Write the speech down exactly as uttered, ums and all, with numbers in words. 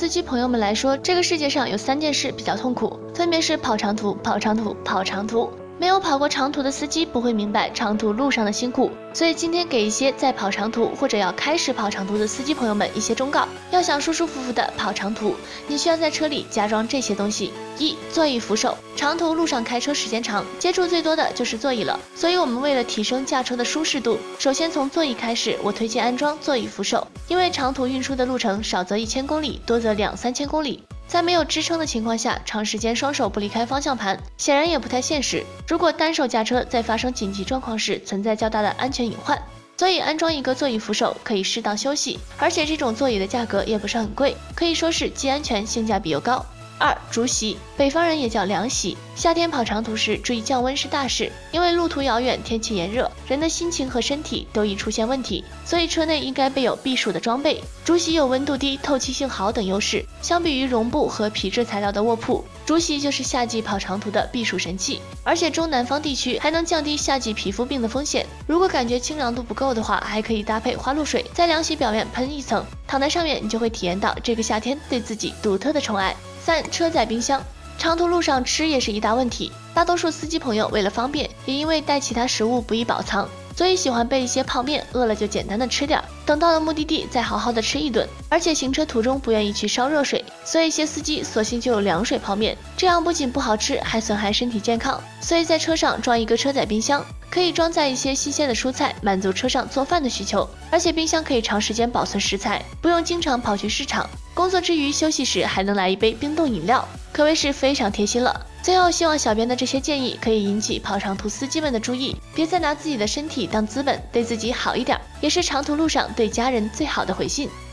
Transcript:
司机朋友们来说，这个世界上有三件事比较痛苦，分别是跑长途、跑长途、跑长途。没有跑过长途的司机不会明白长途路上的辛苦，所以今天给一些在跑长途或者要开始跑长途的司机朋友们一些忠告。要想舒舒服服的跑长途，你需要在车里加装这些东西：一、座椅扶手。长途路上开车时间长，接触最多的就是座椅了，所以我们为了提升驾车的舒适度，首先从座椅开始，我推荐安装座椅扶手，因为长途运输的路程少则一千公里，多则两三千公里。在没有支撑的情况下，长时间双手不离开方向盘，显然也不太现实。如果单手驾车，在发生紧急状况时，存在较大的安全隐患。所以安装一个座椅扶手可以适当休息，而且这种座椅的价格也不是很贵，可以说是既安全性价比又高。二、竹席，北方人也叫凉席。夏天跑长途时，注意降温是大事，因为路途遥远，天气炎热，人的心情和身体都易出现问题，所以车内应该备有避暑的装备。竹席有温度低、透气性好等优势，相比于绒布和皮质材料的卧铺，竹席就是夏季跑长途的避暑神器，而且中南方地区还能降低夏季皮肤病的风险。如果感觉清凉度不够的话，还可以搭配花露水，在凉席表面喷一层，躺在上面你就会体验到这个夏天对自己独特的宠爱。三、车载冰箱。长途路上吃也是一大问题，大多数司机朋友为了方便，也因为带其他食物不易保藏，所以喜欢备一些泡面，饿了就简单的吃点，等到了目的地再好好的吃一顿。而且行车途中不愿意去烧热水，所以一些司机索性就有凉水泡面，这样不仅不好吃，还损害身体健康。所以在车上装一个车载冰箱，可以装载一些新鲜的蔬菜，满足车上做饭的需求。而且冰箱可以长时间保存食材，不用经常跑去市场。工作之余休息时还能来一杯冰冻饮料，可谓是非常贴心了。最后，希望小编的这些建议可以引起跑长途司机们的注意，别再拿自己的身体当资本，对自己好一点，也是长途路上对家人最好的回信。